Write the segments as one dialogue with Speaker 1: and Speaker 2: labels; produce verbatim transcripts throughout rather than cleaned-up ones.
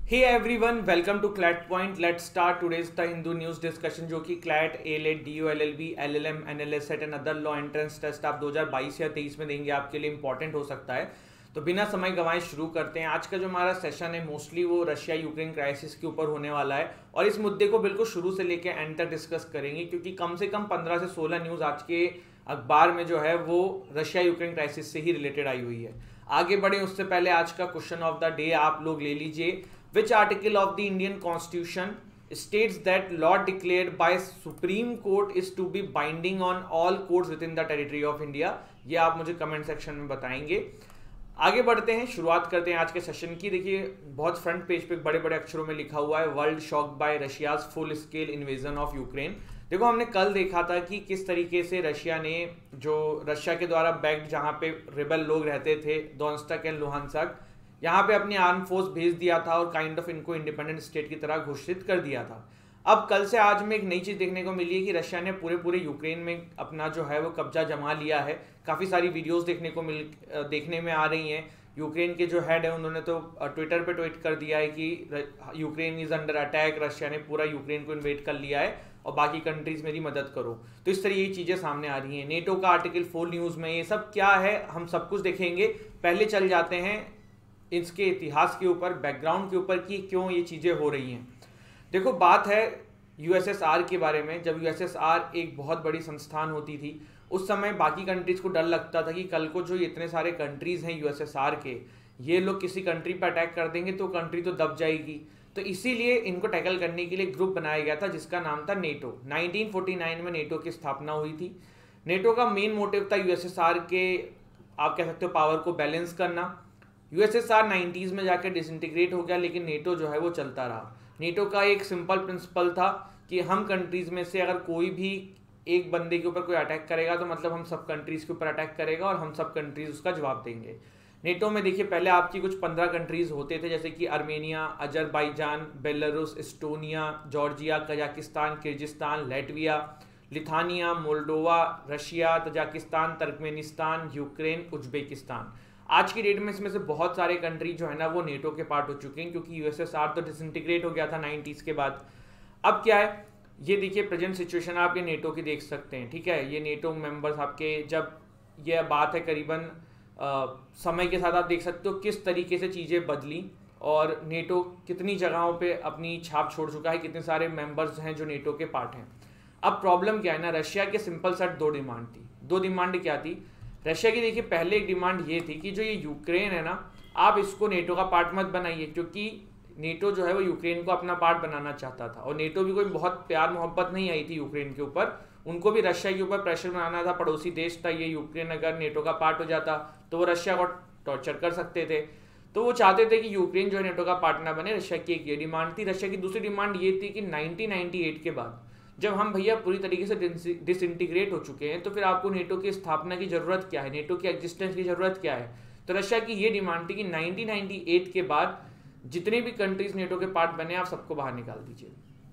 Speaker 1: Hey everyone, welcome to CLAT point. Let's start today's the Hindu news discussion, जो कि CLAT, AILET, DU L L B, L L M, N L S AT and other law entrance test आप दो हज़ार बाईस या तेईस में देंगे, आपके लिए इंपॉर्टेंट हो सकता है। तो बिना समय गंवाए शुरू करते हैं। आज का जो हमारा सेशन है मोस्टली वो रशिया यूक्रेन क्राइसिस के ऊपर होने वाला है, और इस मुद्दे को बिल्कुल शुरू से लेकर एंड तक डिस्कस करेंगे, क्योंकि कम से कम पंद्रह से सोलह न्यूज़ आज के अखबार में जो है वो रशिया यूक्रेन क्राइसिस से ही रिलेटेड आई हुई है। आगे बढ़े उससे पहले आज का क्वेश्चन ऑफ द डे आप लोग ले लीजिए। Which article of the Indian Constitution states that law declared by Supreme Court is to be binding on all courts within the territory of India? ये आप मुझे कमेंट सेक्शन में बताएंगे। आगे बढ़ते हैं, शुरुआत करते हैं आज के सेशन की। देखिए, बहुत फ्रंट पेज पे बड़े बड़े अक्षरों में लिखा हुआ है, world shocked by Russia's full scale invasion of Ukraine. देखो, हमने कल देखा था कि किस तरीके से रशिया ने, जो रशिया के द्वारा बैक्ड जहाँ पे रिबल लोग रहते थे, डोनेत्स्क एंड लुहांस्क, यहाँ पे अपनी आर्म फोर्स भेज दिया था और काइंड ऑफ इनको इंडिपेंडेंट स्टेट की तरह घोषित कर दिया था। अब कल से आज में एक नई चीज़ देखने को मिली है कि रशिया ने पूरे पूरे यूक्रेन में अपना जो है वो कब्जा जमा लिया है। काफ़ी सारी वीडियोस देखने को मिल देखने में आ रही हैं। यूक्रेन के जो हेड है उन्होंने तो ट्विटर पे ट्वीट कर दिया है कि Ukraine is under attack, Russia ने पूरा यूक्रेन को इन्वेड कर लिया है और बाकी कंट्रीज़ मेरी मदद करो। तो इस तरह ये चीज़ें सामने आ रही हैं। नेटो का आर्टिकल फोर न्यूज़ में ये सब क्या है हम सब कुछ देखेंगे। पहले चल जाते हैं इसके इतिहास के ऊपर, बैकग्राउंड के ऊपर कि क्यों ये चीज़ें हो रही हैं। देखो, बात है यू एस एस आर के बारे में। जब यू एस एस आर एक बहुत बड़ी संस्थान होती थी, उस समय बाकी कंट्रीज़ को डर लगता था कि कल को जो इतने सारे कंट्रीज़ हैं यू एस एस आर के, ये लोग किसी कंट्री पर अटैक कर देंगे तो कंट्री तो दब जाएगी। तो इसीलिए इनको टैकल करने के लिए ग्रुप बनाया गया था जिसका नाम था नेटो। नाइनटीन फोर्टी नाइन में नेटो की स्थापना हुई थी। नेटो का मेन मोटिव था यू एस एस आर के, आप कह सकते हो, पावर को बैलेंस करना। U S S R nineties में जाकर डिसइंटीग्रेट हो गया, लेकिन नेटो जो है वो चलता रहा। नेटो का एक सिंपल प्रिंसिपल था कि हम कंट्रीज़ में से अगर कोई भी एक बंदे के ऊपर कोई अटैक करेगा तो मतलब हम सब कंट्रीज़ के ऊपर अटैक करेगा और हम सब कंट्रीज़ उसका जवाब देंगे। नेटो में देखिए, पहले आपकी कुछ पंद्रह कंट्रीज़ होते थे, जैसे कि Armenia, Azerbaijan, Belarus, Estonia, Georgia, Kazakhstan, Kyrgyzstan, Latvia, Lithuania, Moldova, Russia, Tajikistan, Turkmenistan, Ukraine, Uzbekistan. आज की डेट में इसमें से बहुत सारे कंट्री जो है ना वो नेटो के पार्ट हो चुके हैं, क्योंकि यू एस एस आर तो डिसइंटीग्रेट हो गया था नाइन्टीज़ के बाद। अब क्या है, ये देखिए प्रेजेंट सिचुएशन आप ये नेटो की देख सकते हैं। ठीक है, ये नेटो मेंबर्स आपके, जब ये बात है करीबन आ, समय के साथ आप देख सकते हो किस तरीके से चीज़ें बदली और नेटो कितनी जगहों पे अपनी छाप छोड़ चुका है, कितने सारे मेंबर्स हैं जो नेटो के पार्ट हैं। अब प्रॉब्लम क्या है ना, रशिया के सिंपल सेट दो डिमांड थी। दो डिमांड क्या थी रशिया की? देखिए, पहले एक डिमांड ये थी कि जो ये यूक्रेन है ना, आप इसको नेटो का पार्ट मत बनाइए, क्योंकि नेटो जो है वो यूक्रेन को अपना पार्ट बनाना चाहता था। और नेटो भी कोई बहुत प्यार मोहब्बत नहीं आई थी यूक्रेन के ऊपर, उनको भी रशिया के ऊपर प्रेशर बनाना था। पड़ोसी देश था ये यूक्रेन, अगर नेटो का पार्ट हो जाता तो वो रशिया को टॉर्चर कर सकते थे। तो वो चाहते थे कि यूक्रेन जो है नेटो का पार्ट ना बने। रशिया की एक ये डिमांड थी। रशिया की दूसरी डिमांड ये थी कि नाइनटीन नाइंटी एट के बाद जब हम भैया पूरी तरीके से डिसइंटीग्रेट हो चुके हैं, तो फिर आपको नेटो की स्थापना की जरूरत क्या है, नेटो की एग्जिस्टेंस की जरूरत क्या है? तो रशिया की ये डिमांड थी कि नाइनटीन नाइंटी एट के बाद जितने भी कंट्रीज नेटो के पार्ट बने, आप सबको बाहर निकाल दीजिए।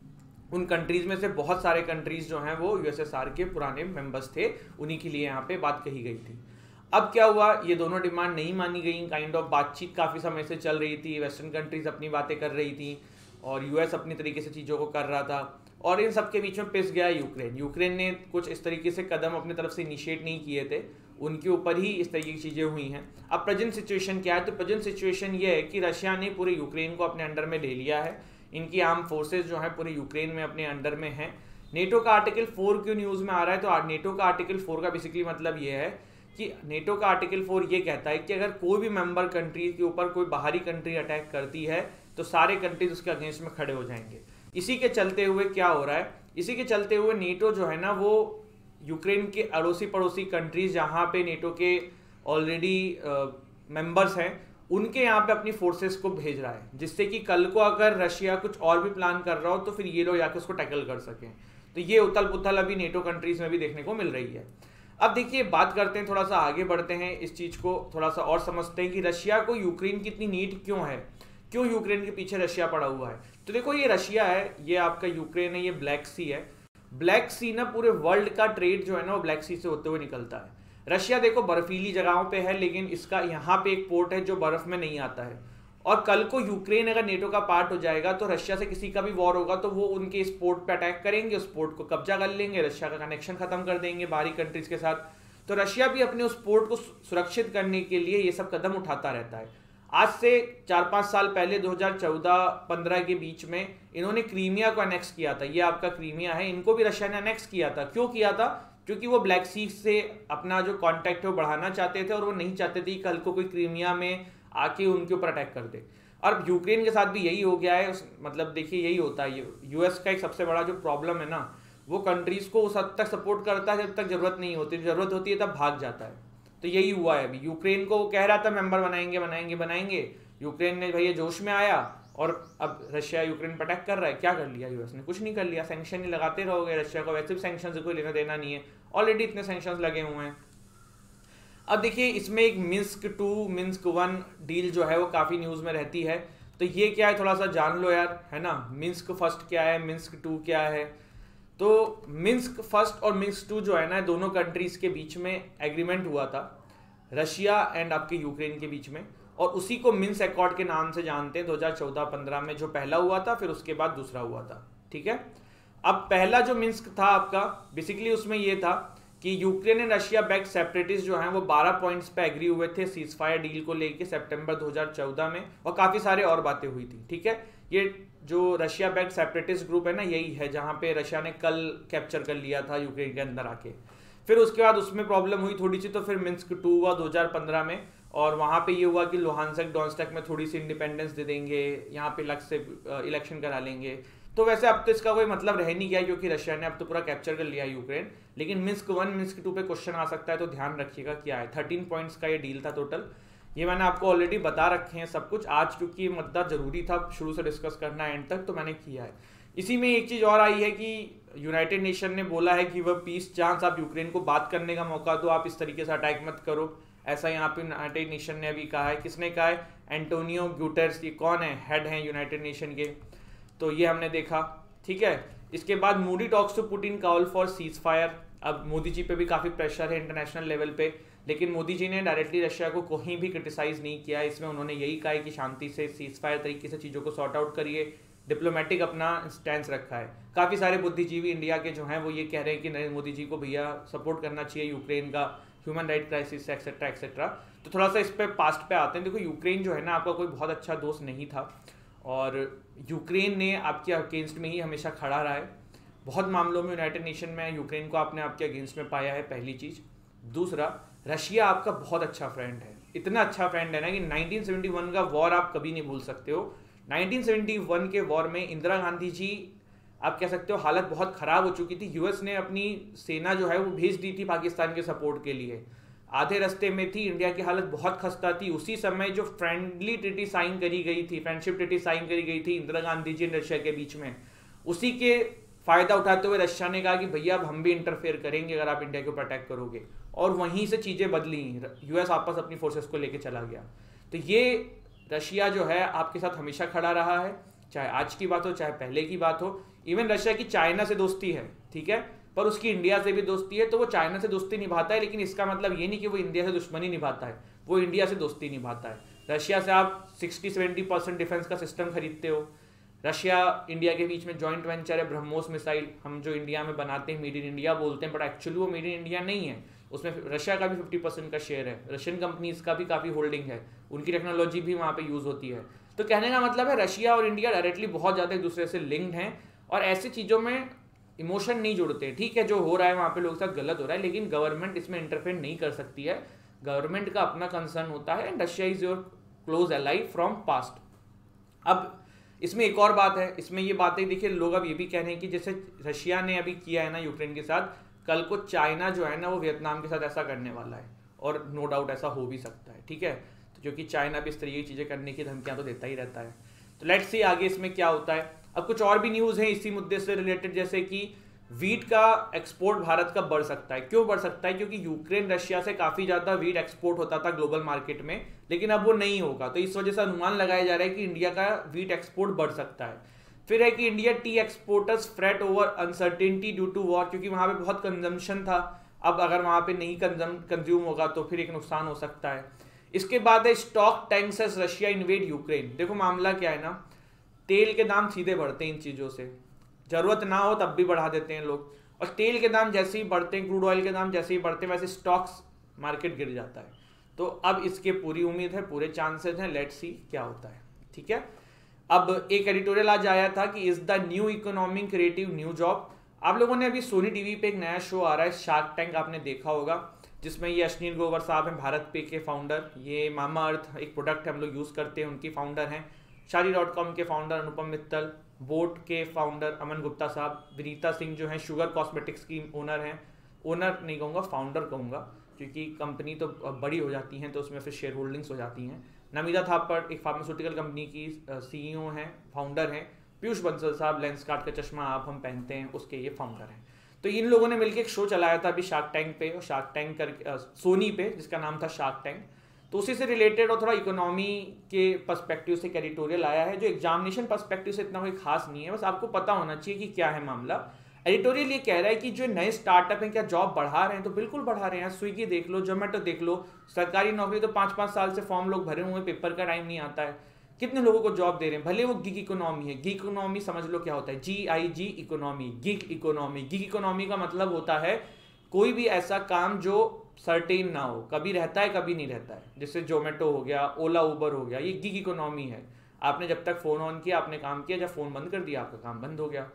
Speaker 1: उन कंट्रीज में से बहुत सारे कंट्रीज जो हैं वो यू एस एस आर के पुराने मेंबर्स थे, उन्हीं के लिए यहाँ पे बात कही गई थी। अब क्या हुआ, ये दोनों डिमांड नहीं मानी गई। काइंड ऑफ बातचीत काफ़ी समय से चल रही थी, वेस्टर्न कंट्रीज अपनी बातें कर रही थी और यूएस अपनी तरीके से चीज़ों को कर रहा था, और इन सब के बीच में पिस गया यूक्रेन। यूक्रेन ने कुछ इस तरीके से कदम अपनी तरफ से इनिशिएट नहीं किए थे, उनके ऊपर ही इस तरीके की चीज़ें हुई हैं। अब प्रेजेंट सिचुएशन क्या है? तो प्रेजेंट सिचुएशन ये है कि रशिया ने पूरे यूक्रेन को अपने अंडर में ले लिया है। इनकी आर्म फोर्सेज जो हैं पूरे यूक्रेन में अपने अंडर में हैं। नेटो का आर्टिकल फोर क्यों न्यूज़ में आ रहा है? तो नेटो का आर्टिकल फोर का बेसिकली मतलब ये है कि नेटो का आर्टिकल फोर ये कहता है कि अगर कोई भी मेंबर कंट्री के ऊपर कोई बाहरी कंट्री अटैक करती है तो सारे कंट्रीज उसके अगेंस्ट में खड़े हो जाएंगे। इसी के चलते हुए क्या हो रहा है, इसी के चलते हुए नेटो जो है ना वो यूक्रेन के अड़ोसी पड़ोसी कंट्रीज जहाँ पे नेटो के ऑलरेडी मेंबर्स हैं, उनके यहाँ पे अपनी फोर्सेस को भेज रहा है, जिससे कि कल को अगर रशिया कुछ और भी प्लान कर रहा हो तो फिर ये लोग जाके उसको टैकल कर सकें। तो ये उथल पुथल अभी नेटो कंट्रीज में भी देखने को मिल रही है। अब देखिए, बात करते हैं, थोड़ा सा आगे बढ़ते हैं, इस चीज़ को थोड़ा सा और समझते हैं कि रशिया को यूक्रेन की इतनी नीड क्यों है, क्यों यूक्रेन के पीछे रशिया पड़ा हुआ है। तो देखो, ये रशिया है, ये आपका यूक्रेन है, ये ब्लैक सी है। ब्लैक सी ना पूरे वर्ल्ड का ट्रेड जो है ना वो ब्लैक सी से होते हुए निकलता है। रशिया देखो बर्फीली जगहों पे है, लेकिन इसका यहाँ पे एक पोर्ट है जो बर्फ में नहीं आता है, और कल को यूक्रेन अगर नेटो का पार्ट हो जाएगा तो रशिया से किसी का भी वॉर होगा तो वो उनके इस पोर्ट पे अटैक करेंगे, उस पोर्ट को कब्जा कर लेंगे, रशिया का कनेक्शन खत्म कर देंगे बाहरी कंट्रीज के साथ। तो रशिया भी अपने उस पोर्ट को सुरक्षित करने के लिए ये सब कदम उठाता रहता है। आज से चार पाँच साल पहले दो हज़ार चौदह पंद्रह के बीच में इन्होंने क्रीमिया को अनेक्स किया था। ये आपका क्रीमिया है, इनको भी रशिया ने अनेक्स किया था। क्यों किया था? क्योंकि वो ब्लैक सी से अपना जो कॉन्टैक्ट है वो बढ़ाना चाहते थे और वो नहीं चाहते थे कि कल को कोई क्रीमिया में आके उनके ऊपर अटैक कर दे। और यूक्रेन के साथ भी यही हो गया है। मतलब देखिए यही होता है। यूएस का एक सबसे बड़ा जो प्रॉब्लम है ना, वो कंट्रीज को उस हद तक सपोर्ट करता है जब तक जरूरत नहीं होती, जरूरत होती है तब भाग जाता है। तो यही हुआ है। अभी यूक्रेन को कह रहा था मेंबर बनाएंगे बनाएंगे बनाएंगे, यूक्रेन ने भैया जोश में आया और अब रशिया यूक्रेन पर अटैक कर रहा है। क्या कर लिया यूएस ने? कुछ नहीं कर लिया। सैंक्शन ही लगाते रहोगे। रशिया को वैसे भी सैंक्शन से कोई लेना देना नहीं है, ऑलरेडी इतने सैंक्शन लगे हुए हैं। अब देखिए इसमें एक Minsk two Minsk one deal जो है वो काफ़ी न्यूज़ में रहती है। तो ये क्या है थोड़ा सा जान लो यार, है ना। मिन्स्क फर्स्ट क्या है, मिन्स्क टू क्या है। तो मिन्स्क फर्स्ट और मिन्स्क टू जो है ना, दोनों कंट्रीज के बीच में एग्रीमेंट हुआ था, रशिया एंड आपके यूक्रेन के बीच में, और उसी को मिन्स्क अकॉर्ड के नाम से जानते हैं। दो हज़ार चौदह पंद्रह में जो पहला हुआ था, फिर उसके बाद दूसरा हुआ था। ठीक है। अब पहला जो मिन्स्क था आपका, बेसिकली उसमें ये था कि Ukraine and Russia back separatist जो हैं वो बारह पॉइंट्स पे एग्री हुए थे सीज फायर डील को लेके सितंबर दो हज़ार चौदह में, और काफ़ी सारे और बातें हुई थी। ठीक है। ये जो रशिया बैक सेपरेटिस्ट ग्रुप है ना, यही है जहाँ पे रशिया ने कल कैप्चर कर लिया था यूक्रेन के अंदर आके। फिर उसके बाद उसमें प्रॉब्लम हुई थोड़ी सी, तो फिर मिन्स्क टू हुआ दो हज़ार पंद्रह में, और वहाँ पे ये हुआ कि लुहानस्क डोनेट्स्क में थोड़ी सी इंडिपेंडेंस दे देंगे, यहाँ पे लग से इलेक्शन करा लेंगे। तो वैसे अब तो इसका कोई मतलब रह नहीं गया क्योंकि रशिया ने अब तो पूरा कैप्चर कर लिया यूक्रेन। लेकिन मिन्स्क वन मिन्स्क टू पे क्वेश्चन आ सकता है, तो ध्यान रखिएगा क्या है। थर्टीन पॉइंट्स का ये डील था टोटल। ये मैंने आपको ऑलरेडी बता रखे हैं सब कुछ। आज क्योंकि मुद्दा जरूरी था शुरू से डिस्कस करना एंड तक, तो मैंने किया है। इसी में एक चीज़ और आई है कि यूनाइटेड नेशन ने बोला है कि वह पीस चांस, आप यूक्रेन को बात करने का मौका दो, आप इस तरीके से अटैक मत करो। ऐसा यहाँ पे यूनाइटेड नेशन ने अभी कहा है। किसने कहा है? Antonio Guterres. ये कौन है? हेड हैं यूनाइटेड नेशन के। तो ये हमने देखा। ठीक है। इसके बाद Modi talks to Putin call for ceasefire. अब मोदी जी पे भी काफ़ी प्रेशर है इंटरनेशनल लेवल पे, लेकिन मोदी जी ने डायरेक्टली रशिया को कहीं भी क्रिटिसाइज नहीं किया। इसमें उन्होंने यही कहा है कि शांति से सीज फायर तरीके से चीज़ों को सॉर्ट आउट करिए, डिप्लोमेटिक अपना स्टैंड रखा है। काफ़ी सारे बुद्धिजीवी इंडिया के जो हैं वो ये कह रहे हैं कि नरेंद्र मोदी जी को भैया सपोर्ट करना चाहिए यूक्रेन का, human right crisis etcetera etcetera. तो थोड़ा सा इस पर पास्ट पे आते हैं। देखो यूक्रेन जो है ना आपका कोई बहुत अच्छा दोस्त नहीं था, और यूक्रेन ने आपके अगेंस्ट में ही हमेशा खड़ा रहा है। बहुत मामलों में यूनाइटेड नेशन में यूक्रेन को आपने आपके अगेंस्ट में पाया है, पहली चीज़। दूसरा, रशिया आपका बहुत अच्छा फ्रेंड है, इतना अच्छा फ्रेंड है ना कि नाइनटीन सेवेंटी वन का वॉर आप कभी नहीं भूल सकते हो। नाइनटीन सेवेंटी वन के वॉर में इंदिरा गांधी जी, आप कह सकते हो हालत बहुत ख़राब हो चुकी थी। यूएस ने अपनी सेना जो है वो भेज दी थी पाकिस्तान के सपोर्ट के लिए, आधे रास्ते में थी, इंडिया की हालत बहुत खस्ता थी। उसी समय जो फ्रेंडली ट्रीटी साइन करी गई थी, फ्रेंडशिप ट्रीटी साइन करी गई थी इंदिरा गांधी जी और रशिया के बीच में, उसी के फ़ायदा उठाते हुए रशिया ने कहा कि भैया अब हम भी इंटरफेयर करेंगे अगर आप इंडिया के ऊपर अटैक करोगे, और वहीं से चीज़ें बदली। यूएस वापस अपनी फोर्सेस को लेकर चला गया। तो ये रशिया जो है आपके साथ हमेशा खड़ा रहा है, चाहे आज की बात हो चाहे पहले की बात हो। इवन रशिया की चाइना से दोस्ती है, ठीक है, पर उसकी इंडिया से भी दोस्ती है। तो वो चाइना से दोस्ती निभाता है, लेकिन इसका मतलब ये नहीं कि वो इंडिया से दुश्मनी निभाता है, वो इंडिया से दोस्ती निभाता है। रशिया से आप सिक्सटी सेवेंटी परसेंट डिफेंस का सिस्टम खरीदते हो। रशिया इंडिया के बीच में जॉइंट वेंचर है ब्रह्मोस मिसाइल, हम जो इंडिया में बनाते हैं मेड इन इंडिया बोलते हैं, बट एक्चुअली वो मेड इन इंडिया नहीं है। उसमें रशिया का भी फिफ्टी परसेंट का शेयर है, रशियन कंपनीज का भी काफ़ी होल्डिंग है, उनकी टेक्नोलॉजी भी वहाँ पे यूज़ होती है। तो कहने का मतलब है रशिया और इंडिया डायरेक्टली बहुत ज़्यादा एक दूसरे से लिंक्ड हैं, और ऐसी चीज़ों में इमोशन नहीं जुड़ते। ठीक है, जो हो रहा है वहाँ पे लोगों के साथ गलत हो रहा है, लेकिन गवर्नमेंट इसमें इंटरफेयर नहीं कर सकती है। गवर्नमेंट का अपना कंसर्न होता है, and Russia is your close ally from past. अब इसमें एक और बात है, इसमें ये बातें देखिए लोग अब ये भी कह रहे हैं कि जैसे रशिया ने अभी किया है ना यूक्रेन के साथ, कल को चाइना जो है ना वो वियतनाम के साथ ऐसा करने वाला है, और नो डाउट ऐसा हो भी सकता है। ठीक है, तो क्योंकि चाइना भी इस तरीके की चीज़ें करने की धमकियाँ तो देता ही रहता है। तो लेट्स सी आगे इसमें क्या होता है। अब कुछ और भी न्यूज़ है इसी मुद्दे से रिलेटेड, जैसे कि वीट का एक्सपोर्ट भारत का बढ़ सकता है। क्यों बढ़ सकता है? क्योंकि यूक्रेन रशिया से काफ़ी ज़्यादा वीट एक्सपोर्ट होता था ग्लोबल मार्केट में, लेकिन अब वो नहीं होगा। तो इस वजह से अनुमान लगाया जा रहा है कि इंडिया का वीट एक्सपोर्ट बढ़ सकता है। फिर है कि India tea exporters fret over uncertainty due to war, क्योंकि वहाँ पे बहुत कंजम्पशन था, अब अगर वहाँ पे नहीं कंज्यूम होगा तो फिर एक नुकसान हो सकता है। इसके बाद है stock tanks as Russia invade Ukraine. देखो मामला क्या है ना, तेल के दाम सीधे बढ़ते हैं इन चीज़ों से, ज़रूरत ना हो तब भी बढ़ा देते हैं लोग, और तेल के दाम जैसे ही बढ़ते हैं, क्रूड ऑयल के दाम जैसे ही बढ़ते हैं, वैसे स्टॉक्स मार्केट गिर जाता है। तो अब इसके पूरी उम्मीद है, पूरे चांसेस हैं, लेट्स सी क्या होता है। ठीक है, अब एक एडिटोरियल आज आया था कि is the new economy creative new job. आप लोगों ने अभी सोनी टीवी पे एक नया शो आ रहा है शार्क टैंक, आपने देखा होगा, जिसमें ये अश्विनी ग्रोवर साहब हैं, भारत पे के फाउंडर। ये मामा अर्थ एक प्रोडक्ट हम लोग यूज़ करते हैं, उनकी फाउंडर हैं। शादी डॉट कॉम के फाउंडर अनुपम मित्तल, बोट के फाउंडर अमन गुप्ता साहब, विनीता सिंह जो हैं शुगर कॉस्मेटिक्स की ओनर हैं, ओनर नहीं कहूँगा, फाउंडर कहूँगा, क्योंकि कंपनी तो बड़ी हो जाती हैं तो उसमें फिर शेयर होल्डिंग्स हो जाती हैं। नमिता थापर एक फार्मास्यूटिकल कंपनी की सीईओ हैं, फाउंडर हैं। पीयूष बंसल साहब, लेंस कार्ट का चश्मा आप हम पहनते हैं, उसके ये फाउंडर हैं। तो इन लोगों ने मिलकर एक शो चलाया था अभी शार्क टैंक पे, और शार्क टैंक कर सोनी पे, जिसका नाम था शार्क टैंक। तो उसी से रिलेटेड और थोड़ा इकोनॉमी के पर्सपेक्टिव से एडिटोरियल आया है, जो एग्जामिनेशन पर्सपेक्टिव से इतना कोई खास नहीं है, बस आपको पता होना चाहिए कि क्या है मामला। एडिटोरियल ये कह रहा है कि जो नए स्टार्टअप हैं क्या जॉब बढ़ा रहे हैं, तो बिल्कुल बढ़ा रहे हैं। स्विगी देख लो, जोमेटो देख लो, सरकारी नौकरी तो पाँच पाँच साल से फॉर्म लोग भरे हुए, पेपर का टाइम नहीं आता है, कितने लोगों को जॉब दे रहे हैं। भले वो गिग इकोनॉमी है, गिग इकोनॉमी समझ लो क्या होता है, G I G economy, gig economy. Gig economy का मतलब होता है कोई भी ऐसा काम जो सर्टेन ना हो, कभी रहता है कभी नहीं रहता है, जैसे जोमेटो हो गया, ओला उबर हो गया, ये गिग इकोनॉमी है। आपने जब तक फ़ोन ऑन किया आपने काम किया, जब फ़ोन बंद कर दिया आपका काम बंद हो गया।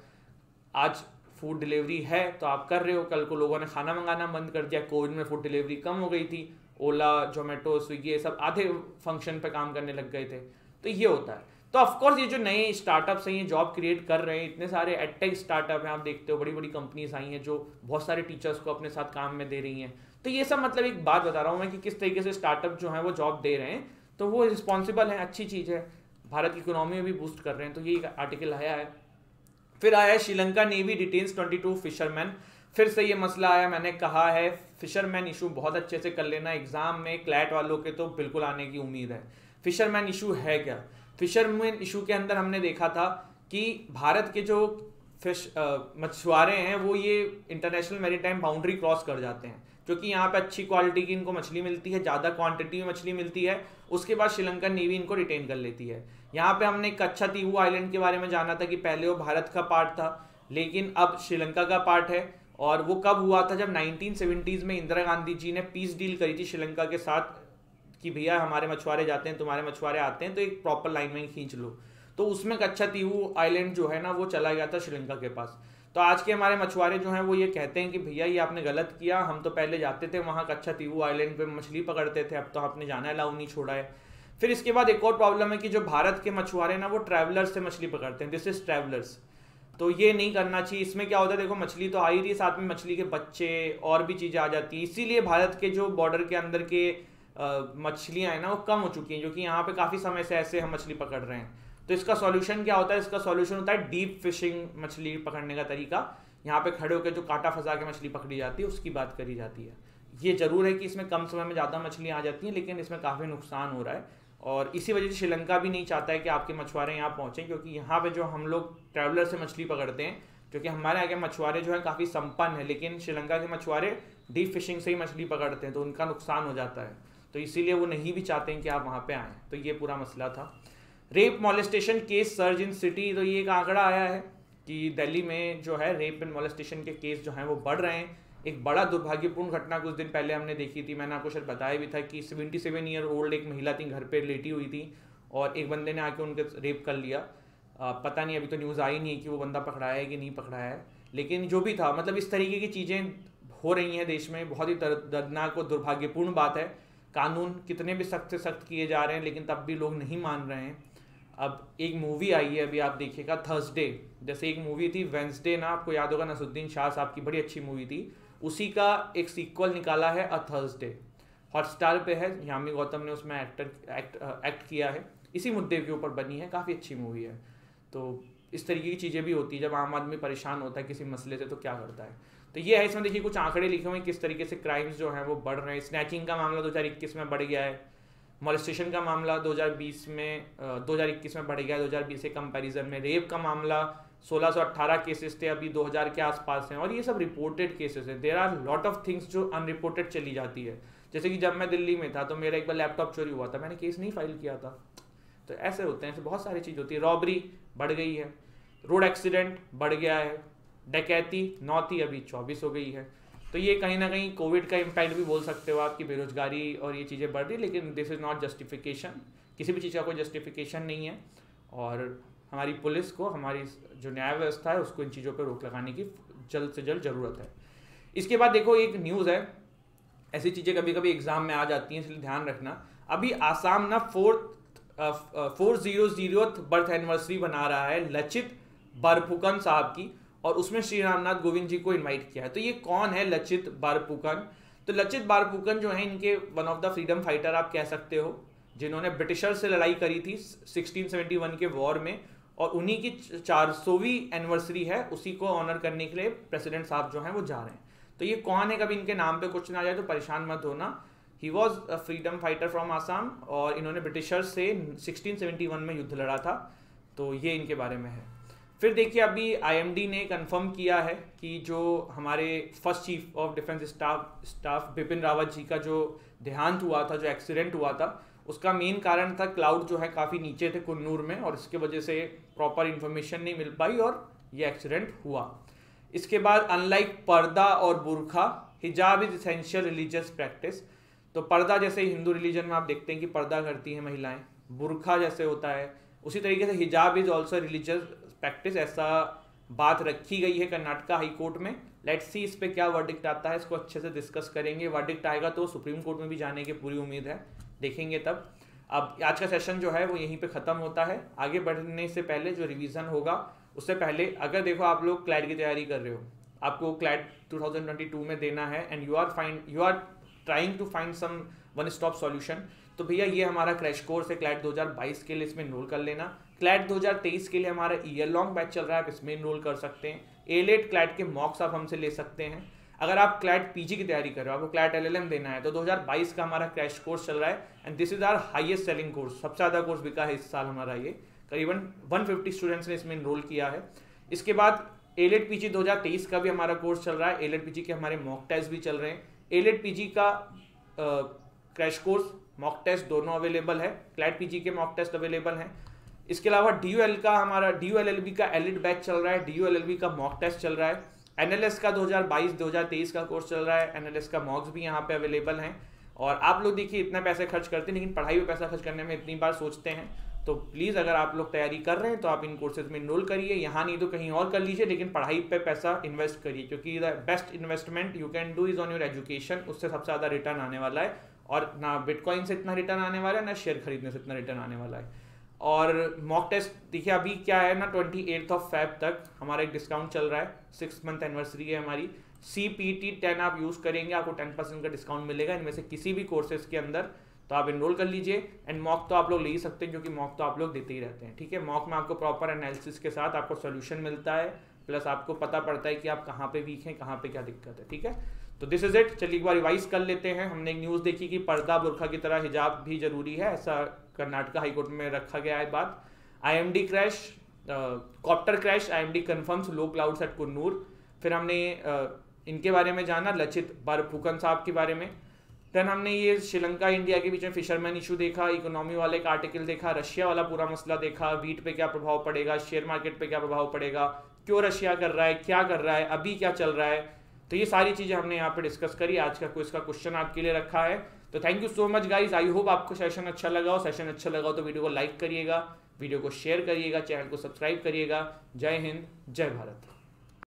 Speaker 1: आज फूड डिलीवरी है तो आप कर रहे हो, कल को लोगों ने खाना मंगाना बंद कर दिया, कोविड में फूड डिलीवरी कम हो गई थी, ओला जोमेटो स्विगी ये सब आधे फंक्शन पे काम करने लग गए थे। तो ये होता है। तो ऑफकोर्स ये जो नए स्टार्टअप्स हैं ये जॉब क्रिएट कर रहे हैं, इतने सारे एडटेक स्टार्टअप हैं, आप देखते हो बड़ी बड़ी कंपनीज आई हैं जो बहुत सारे टीचर्स को अपने साथ काम में दे रही हैं। तो ये सब मतलब एक बात बता रहा हूँ मैं कि किस तरीके से स्टार्टअप जो है वो जॉब दे रहे हैं, तो वो रिस्पॉन्सिबल है, अच्छी चीज़ है, भारत की इकोनॉमी में भी बूस्ट कर रहे हैं। तो ये आर्टिकल आया है। फिर आया श्रीलंका नेवी डिटेन्स बाईस फिशरमैन। फिर से ये मसला आया, मैंने कहा है फिशरमैन इशू बहुत अच्छे से कर लेना, एग्जाम में क्लैट वालों के तो बिल्कुल आने की उम्मीद है। फिशरमैन इशू है क्या? फिशरमैन इशू के अंदर हमने देखा था कि भारत के जो फिश मछुआरे हैं वो ये इंटरनेशनल मैरीटाइम बाउंड्री क्रॉस कर जाते हैं, क्योंकि यहाँ पे अच्छी क्वालिटी की इनको मछली मिलती है, ज़्यादा क्वांटिटी में मछली मिलती है, उसके बाद श्रीलंकन नेवी इनको रिटेन कर लेती है। यहाँ पे हमने कच्छातीवू आइलैंड के बारे में जाना था कि पहले वो भारत का पार्ट था लेकिन अब श्रीलंका का पार्ट है, और वो कब हुआ था? जब नाइनटीन सेवेंटीज़ में इंदिरा गांधी जी ने पीस डील करी थी श्रीलंका के साथ कि भैया हमारे मछुआरे जाते हैं, तुम्हारे मछुआरे आते हैं, तो एक प्रॉपर लाइन में खींच लो। तो उसमें कच्छातीवू आइलैंड जो है ना वो चला गया था श्रीलंका के पास। तो आज के हमारे मछुआरे जो हैं वो ये कहते हैं कि भैया ये आपने गलत किया, हम तो पहले जाते थे वहाँ कच्छातीवू आइलैंड पे मछली पकड़ते थे, अब तो आपने जाना अलाउ नहीं छोड़ा है। फिर इसके बाद एक और प्रॉब्लम है कि जो भारत के मछुआरे ना वो ट्रैवलर्स से मछली पकड़ते हैं, दिस इज ट्रैवलर्स। तो ये नहीं करना चाहिए। इसमें क्या होता है, देखो मछली तो आ ही रही है, साथ में मछली के बच्चे और भी चीज़ें आ जाती हैं, इसीलिए भारत के जो बॉर्डर के अंदर के मछलियाँ हैं ना वो कम हो चुकी हैं, जो कि यहाँ पे काफ़ी समय से ऐसे हम मछली पकड़ रहे हैं। तो इसका सॉल्यूशन क्या होता है? इसका सॉल्यूशन होता है डीप फिशिंग, मछली पकड़ने का तरीका। यहाँ पे खड़े होकर जो कांटा फंसा के मछली पकड़ी जाती है उसकी बात करी जाती है। ये जरूर है कि इसमें कम समय में ज़्यादा मछलियाँ आ जाती हैं, लेकिन इसमें काफ़ी नुकसान हो रहा है, और इसी वजह से श्रीलंका भी नहीं चाहता है कि आपके मछुआरे यहाँ पहुँचें, क्योंकि यहाँ पे जो हम लोग ट्रैवलर से मछली पकड़ते हैं, क्योंकि हमारे आगे मछुआरे जो हैं काफ़ी संपन्न है, लेकिन श्रीलंका के मछुआरे डीप फिशिंग से ही मछली पकड़ते हैं, तो उनका नुकसान हो जाता है, तो इसीलिए वो नहीं भी चाहते हैं कि आप वहाँ पे आएँ। तो ये पूरा मसला था। Rape molestation case surge in city, तो ये एक आंकड़ा आया है कि दिल्ली में जो है रेप एंड मॉलेस्टेशन के केस जो हैं वो बढ़ रहे हैं। एक बड़ा दुर्भाग्यपूर्ण घटना कुछ दिन पहले हमने देखी थी, मैंने आपको शायद बताया भी था कि सेवेंटी सेवन ईयर ओल्ड एक महिला थी, घर पे लेटी हुई थी और एक बंदे ने आके उनके रेप कर लिया। आ, पता नहीं, अभी तो न्यूज़ आई नहीं है कि वो बंदा पकड़ाया है कि नहीं पकड़ाया है, लेकिन जो भी था, मतलब इस तरीके की चीज़ें हो रही हैं देश में, बहुत ही दर्दनाक और दुर्भाग्यपूर्ण बात है। कानून कितने भी सख्त से सख्त किए जा रहे हैं लेकिन तब भी लोग नहीं मान रहे हैं। अब एक मूवी आई है, अभी आप देखिएगा, थर्सडे, जैसे एक मूवी थी वेंसडे ना, आपको याद होगा, नसरुद्दीन शाह साहब की बड़ी अच्छी मूवी थी, उसी का एक सीक्वल निकाला है, अ थर्सडे, हॉटस्टार पे है, यामी गौतम ने उसमें एक्टर एक्ट एक्ट किया है, इसी मुद्दे के ऊपर बनी है, काफ़ी अच्छी मूवी है। तो इस तरीके की चीज़ें भी होती है, जब आम आदमी परेशान होता है किसी मसले से तो क्या करता है। तो ये है, इसमें देखिए कुछ आंकड़े लिखे हुए हैं किस तरीके से क्राइम्स जो हैं वो बढ़ रहे हैं। स्नैचिंग का मामला दो हज़ार इक्कीस में बढ़ गया है, मॉलेस्टेशन का मामला दो हज़ार बीस में दो हज़ार इक्कीस में बढ़ गया है दो हज़ार बीस के कंपैरिजन में। रेप का मामला सोलह सौ अट्ठारह केसेस थे, अभी दो हज़ार के आसपास हैं, और ये सब रिपोर्टेड केसेस हैं। There are lot of things जो अनरिपोर्टेड चली जाती है, जैसे कि जब मैं दिल्ली में था तो मेरा एक बार लैपटॉप चोरी हुआ था, मैंने केस नहीं फाइल किया था। तो ऐसे होते हैं, ऐसे बहुत सारी चीज़ होती है। रॉबरी बढ़ गई है, रोड एक्सीडेंट बढ़ गया है, डकैती नौ थी अभी चौबीस हो गई है। तो ये कहीं ना कहीं कोविड का इम्पैक्ट भी बोल सकते हो आप कि बेरोजगारी और ये चीज़ें बढ़ रही, लेकिन दिस इज़ नॉट जस्टिफिकेशन, किसी भी चीज़ का कोई जस्टिफिकेशन नहीं है। और हमारी पुलिस को, हमारी जो न्याय व्यवस्था है उसको इन चीज़ों पर रोक लगाने की जल्द से जल्द ज़रूरत है। इसके बाद देखो एक न्यूज़ है, ऐसी चीज़ें कभी कभी एग्जाम में आ जाती हैं, इसलिए ध्यान रखना। अभी आसाम ना fourth four zero zero birth anniversary बना रहा है लचित बरफुकन साहब की, और उसमें श्री रामनाथ कोविंद जी को इनवाइट किया है। तो ये कौन है लचित बरफुकन? तो लचित बरफुकन जो है इनके one of the freedom fighter आप कह सकते हो, जिन्होंने ब्रिटिशर से लड़ाई करी थी सिक्सटीन सेवेंटी वन के वॉर में, और उन्हीं की चार सौवीं एनिवर्सरी है, उसी को ऑनर करने के लिए प्रेसिडेंट साहब जो हैं वो जा रहे हैं। तो ये कौन है, कभी इनके नाम पे क्वेश्चन आ जाए तो परेशान मत होना। He was a freedom fighter from Assam, और इन्होंने ब्रिटिशर से सिक्सटीन सेवेंटी वन में युद्ध लड़ा था। तो ये इनके बारे में है। फिर देखिए अभी आईएमडी ने कंफर्म किया है कि जो हमारे first chief of defence staff staff Bipin Rawat ji का जो देहांत हुआ था, जो एक्सीडेंट हुआ था, उसका मेन कारण था क्लाउड जो है काफ़ी नीचे थे कुन्नूर में, और इसके वजह से प्रॉपर इन्फॉर्मेशन नहीं मिल पाई और ये एक्सीडेंट हुआ। इसके बाद अनलाइक पर्दा और बुरखा, हिजाब इज इसेंशियल रिलीजियस प्रैक्टिस। तो पर्दा जैसे हिंदू रिलीजन में आप देखते हैं कि पर्दा करती हैं महिलाएं, बुरखा जैसे होता है, उसी तरीके से हिजाब इज ऑल्सो रिलीजियस प्रैक्टिस, ऐसा बात रखी गई है कर्नाटका हाई कोर्ट में। लेट्स सी इस पे क्या वर्डिक्ट आता है, इसको अच्छे से डिस्कस करेंगे। वर्डिक्ट आएगा तो सुप्रीम कोर्ट में भी जाने की पूरी उम्मीद है, देखेंगे तब। अब आज का सेशन जो है वो यहीं पे ख़त्म होता है। आगे बढ़ने से पहले जो रिवीजन होगा उससे पहले, अगर देखो आप लोग क्लैट की तैयारी कर रहे हो, आपको CLAT two thousand twenty two में देना है, and you are find you are trying to find some one stop solution, तो भैया ये हमारा क्रैश कोर्स है क्लैट दो हज़ार बाईस के लिए, इसमें इनरोल कर लेना। क्लैट दो हज़ार तेईस के लिए हमारा ईयर लॉन्ग बैच चल रहा है, आप इसमें इनरोल कर सकते हैं। एलेट क्लैट के मॉक्स आप हमसे ले सकते हैं। अगर आप क्लैट पीजी की तैयारी कर रहे हो, आपको क्लैट एलएलएम देना है, तो दो हज़ार बाईस का हमारा क्रैश कोर्स चल रहा है, and this is our highest selling course. सबसे ज़्यादा कोर्स बिका है इस साल हमारा, ये करीबन एक सौ पचास स्टूडेंट्स ने इसमें इनरोल किया है। इसके बाद एलेट पीजी दो हज़ार तेईस का भी हमारा कोर्स चल रहा है, एलेट पीजी के हमारे मॉक टेस्ट भी चल रहे हैं। एलेट पीजी का क्रैश कोर्स, मॉक टेस्ट दोनों अवेलेबल है, क्लैट पीजी के मॉक टेस्ट अवेलेबल हैं। इसके अलावा डीयूएल का हमारा डीयूएलएलबी का एलिट बैच चल रहा है, डीयूएलएलबी का मॉक टेस्ट चल रहा है। एनएलएस का दो हज़ार बाईस दो हज़ार तेईस का कोर्स चल रहा है, एनएलएस का मॉक्स भी यहाँ पे अवेलेबल हैं। और आप लोग देखिए इतना पैसे खर्च करते हैं, लेकिन पढ़ाई पे पैसा खर्च करने में इतनी बार सोचते हैं, तो प्लीज़ अगर आप लोग तैयारी कर रहे हैं तो आप इन कोर्सेज में इनरोल करिए, यहाँ नहीं तो कहीं और कर लीजिए, लेकिन पढ़ाई पे पैसा इन्वेस्ट करिए, क्योंकि the best investment you can do is on your education. उससे सबसे ज़्यादा रिटर्न आने वाला है, और ना बिटकॉइन से इतना रिटर्न आने वाला है, ना शेयर खरीदने से इतना रिटर्न आने वाला है। और मॉक टेस्ट देखिए अभी क्या है ना, ट्वेंटी एट्थ ऑफ फेब तक हमारा एक डिस्काउंट चल रहा है, सिक्स मंथ एनिवर्सरी है हमारी। सी पी टी टेन आप यूज़ करेंगे, आपको टेन परसेंट का डिस्काउंट मिलेगा इनमें से किसी भी कोर्सेज के अंदर, तो आप इनरोल कर लीजिए। एंड मॉक तो आप लोग ले ही सकते हैं, क्योंकि मॉक तो आप लोग देते ही रहते हैं, ठीक है। मॉक में आपको प्रॉपर एनालिसिस के साथ आपको सोल्यूशन मिलता है, प्लस आपको पता पड़ता है कि आप कहाँ पे वीक हैं, कहाँ पे क्या दिक्कत है, ठीक है। तो दिस इज इट। चलिए एक बार रिवाइज कर लेते हैं। हमने एक न्यूज़ देखी कि पर्दा बुरखा की तरह हिजाब भी जरूरी है, ऐसा कर्नाटका हाईकोर्ट में रखा गया है बात। IMD crash, copter crash, IMD confirms low clouds at Coonoor. फिर हमने uh, इनके बारे में जाना, लचित बरफुकन साहब के बारे में। देन हमने ये श्रीलंका इंडिया के बीच में फिशरमैन इशू देखा, इकोनॉमी वाले का आर्टिकल देखा, रशिया वाला पूरा मसला देखा, वीट पे क्या प्रभाव पड़ेगा, शेयर मार्केट पे क्या प्रभाव पड़ेगा, क्यों रशिया कर रहा है, क्या कर रहा है, अभी क्या चल रहा है। तो ये सारी चीज़ें हमने यहाँ पे डिस्कस करी। आज का क्विज का क्वेश्चन आपके लिए रखा है। तो thank you so much guys, I hope आपको सेशन अच्छा लगा हो। सेशन अच्छा लगा हो तो वीडियो को लाइक करिएगा, वीडियो को शेयर करिएगा, चैनल को सब्सक्राइब करिएगा। जय हिंद, जय भारत।